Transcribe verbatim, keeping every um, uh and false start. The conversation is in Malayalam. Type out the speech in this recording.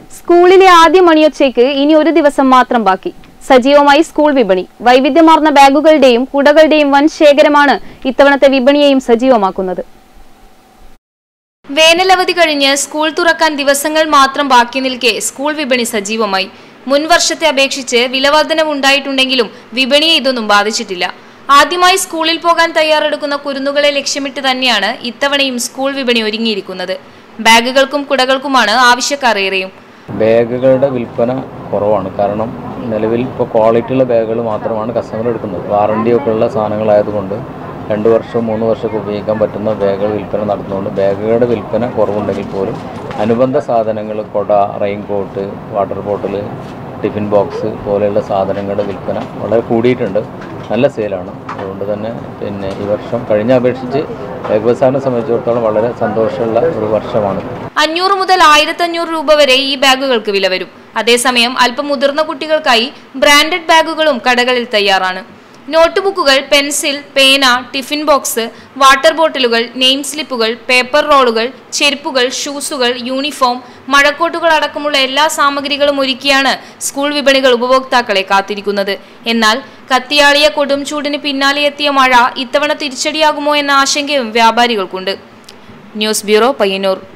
സ്കൂളിലെ ആദ്യ മണിയൊച്ചയ്ക്ക് ഇനി ഒരു ദിവസം മാത്രം ബാക്കി. സജീവമായി സ്കൂൾ വിപണി. വൈവിധ്യമാർന്ന ബാഗുകളുടെയും കുടകളുടെയും വൻ ശേഖരമാണ് ഇത്തവണത്തെ വിപണിയെയും സജീവമാക്കുന്നത്. വേനലവധി കഴിഞ്ഞ് സ്കൂൾ തുറക്കാൻ ദിവസങ്ങൾ മാത്രം ബാക്കി നിൽക്കെ സ്കൂൾ വിപണി സജീവമായി. മുൻ വർഷത്തെ അപേക്ഷിച്ച് വിലവർധനവ് ഉണ്ടായിട്ടുണ്ടെങ്കിലും വിപണിയെ ഇതൊന്നും ബാധിച്ചിട്ടില്ല. ആദ്യമായി സ്കൂളിൽ പോകാൻ തയ്യാറെടുക്കുന്ന കുരുന്നുകളെ ലക്ഷ്യമിട്ട് തന്നെയാണ് ഇത്തവണയും സ്കൂൾ വിപണി ഒരുങ്ങിയിരിക്കുന്നത്. ബാഗുകൾക്കും കുടകൾക്കുമാണ് ആവശ്യക്കാർ ഏറെയും. ബാഗുകളുടെ വിൽപ്പന കുറവാണ്. കാരണം നിലവിൽ ഇപ്പോൾ ക്വാളിറ്റിയുള്ള ബാഗുകൾ മാത്രമാണ് കസ്റ്റമർ എടുക്കുന്നത്. വാറണ്ടിയൊക്കെ ഉള്ള സാധനങ്ങളായതുകൊണ്ട് രണ്ട് വർഷം മൂന്ന് വർഷമൊക്കെ ഉപയോഗിക്കാൻ പറ്റുന്ന ബാഗുകൾ വിൽപ്പന നടത്തുന്നതുകൊണ്ട് ബാഗുകളുടെ വിൽപ്പന കുറവുണ്ടെങ്കിൽ പോലും അനുബന്ധ സാധനങ്ങൾ കൊട, raincoat, water bottle, tiffin box പോലെയുള്ള സാധനങ്ങളുടെ വിൽപ്പന വളരെ കൂടിയിട്ടുണ്ട്. നല്ല സെയിലാണ്. അതുകൊണ്ട് തന്നെ പിന്നെ ഈ വർഷം കഴിഞ്ഞ അപേക്ഷിച്ച് വ്യവസായനെ സംബന്ധിച്ചിടത്തോളം വളരെ സന്തോഷമുള്ള ഒരു വർഷമാണ്. അഞ്ഞൂറ് മുതൽ ആയിരത്തി അഞ്ഞൂറ് രൂപ വരെ ഈ ബാഗുകൾക്ക് വില വരും. അതേസമയം അല്പം മുതിർന്ന കുട്ടികൾക്കായി ബ്രാൻഡഡ് ബാഗുകളും കടകളിൽ തയ്യാറാണ്. നോട്ട് ബുക്കുകൾ, പെൻസിൽ, പേന, ടിഫിൻ ബോക്സ്, വാട്ടർ ബോട്ടിലുകൾ, നെയിം സ്ലിപ്പുകൾ, പേപ്പർ റോളുകൾ, ചെരുപ്പുകൾ, ഷൂസുകൾ, യൂണിഫോം, മഴക്കോട്ടുകൾ അടക്കമുള്ള എല്ലാ സാമഗ്രികളും ഒരുക്കിയാണ് സ്കൂൾ വിപണികൾ ഉപഭോക്താക്കളെ കാത്തിരിക്കുന്നത്. എന്നാൽ കത്തിയാളിയ കൊടും ചൂടിന് പിന്നാലെ എത്തിയ മഴ ഇത്തവണ തിരിച്ചടിയാകുമോ എന്ന ആശങ്കയും വ്യാപാരികൾക്കുണ്ട്. News bureau, Payyanur.